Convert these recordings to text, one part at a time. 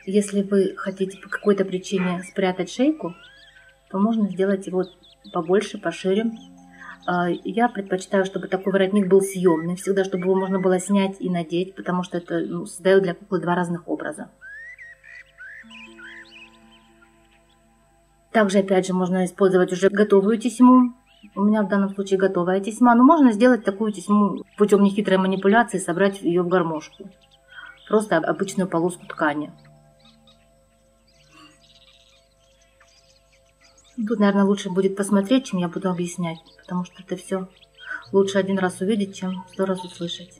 Если вы хотите по какой-то причине спрятать шейку, то можно сделать его побольше, пошире. Я предпочитаю, чтобы такой воротник был съемный, всегда, чтобы его можно было снять и надеть, потому что это создает для куклы два разных образа. Также, опять же, можно использовать уже готовую тесьму. У меня в данном случае готовая тесьма, но можно сделать такую тесьму путем нехитрой манипуляции, собрать ее в гармошку. Просто обычную полоску ткани. Тут, наверное, лучше будет посмотреть, чем я буду объяснять, потому что это все лучше один раз увидеть, чем 100 раз услышать.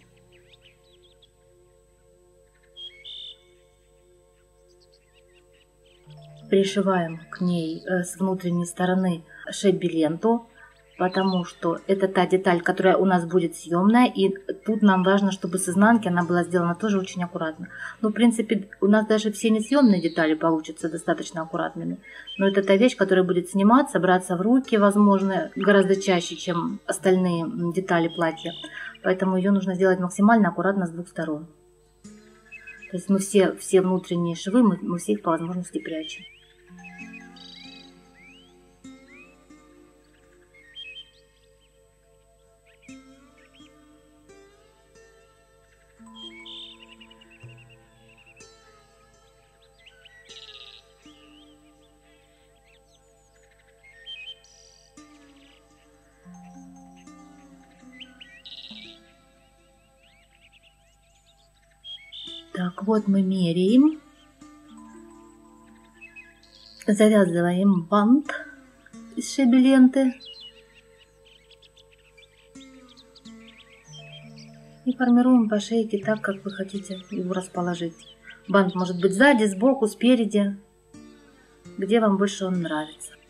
Пришиваем к ней с внутренней стороны шеби-ленту, потому что это та деталь, которая у нас будет съемная, и тут нам важно, чтобы с изнанки она была сделана тоже очень аккуратно. Ну, в принципе, у нас даже все несъемные детали получатся достаточно аккуратными, но это та вещь, которая будет сниматься, браться в руки, возможно, гораздо чаще, чем остальные детали платья, поэтому ее нужно сделать максимально аккуратно с двух сторон. То есть мы все внутренние швы, мы все их по возможности прячем. Так, вот мы меряем, завязываем бант из шеби-ленты и формируем по шейке так, как вы хотите его расположить. Бант может быть сзади, сбоку, спереди, где вам больше он нравится.